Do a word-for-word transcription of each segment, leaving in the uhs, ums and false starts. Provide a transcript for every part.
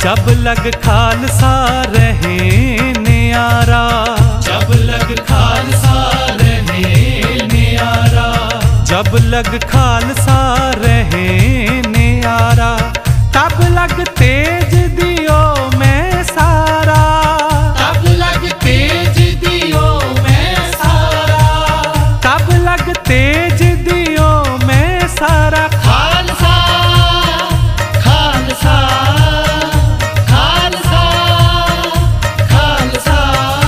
जब लग खालसा रहे न्यारा, जब लग खालसा रहे न्यारा, जब लग खालसा रहे न्यारा, तब लग तेज दियो मैं सारा, तब लग तेज दियो मैं सारा, तब लग तेज दियो मैं सारा। खालसा खालसा खालसा खालसा।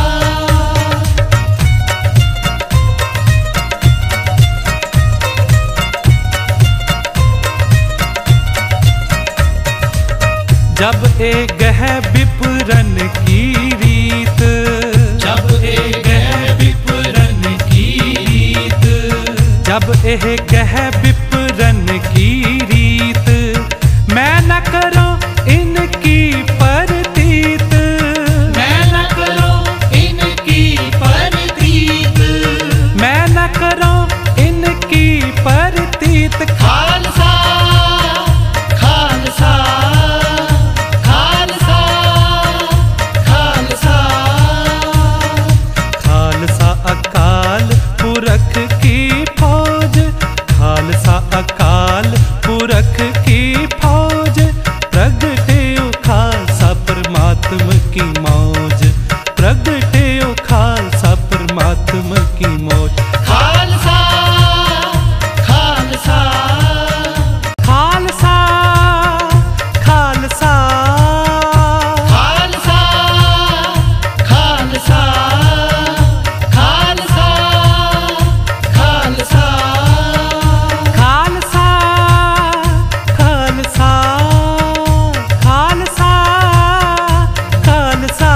जब ए गह विपुरन की रीत, जब ए गह विपुरन की रीत, जब एह गह विपुरन की रीत, मैं न करो इनकी परतीत, मैं न करो इनकी परतीत, मैं न करो इनकी परतीत। खालसा खालसा खालसा खालसा। खालसा अकाल पुरख की फौज, खालसा अकाल पुरख की फौज, प्रगटे ओ खालसा परमात्मा की मौज, प्रगटे ओ खालसा परमात्मा की मौज। खालसा खालसा खालसा खालसा खालसा खालसा खालसा खालसा खालसा खालसा खालसा खालसा।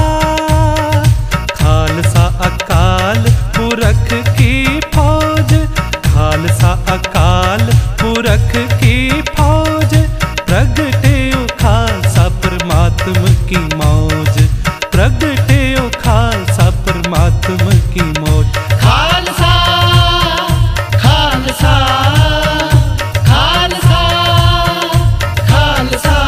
खालसा अकाल पुरख की फौज, खालसा अकाल पुरख की फौज, प्रगटे ओ खालसा परमात्मा की मौज, प्रगटे ओ खालसा परमात्मा की मौज। खालसा खालसा खालसा खालसा।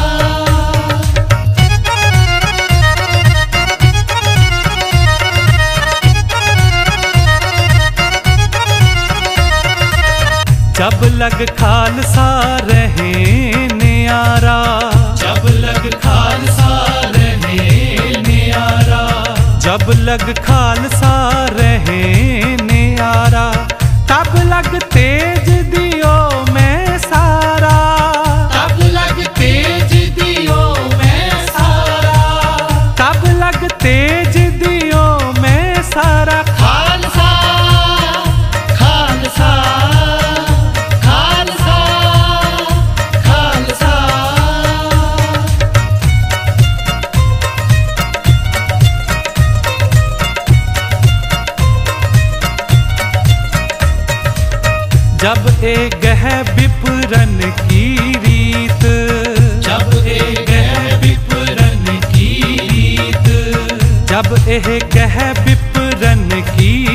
जब लग खालसा रहे न्यारा, जब लग खालसा रहे न्यारा, जब लग खालसा रहे न्यारा, तब लग तेज दियो मैं सारा, तब लग तेज दियो मैं सारा, तब लग तेज दियो मैं सारा। खालसा खालसा खालसा खालसा। जब ए गह विपुरन की रीत, जब ए गह विपुरन की रीत, जब एह गह विपुरन की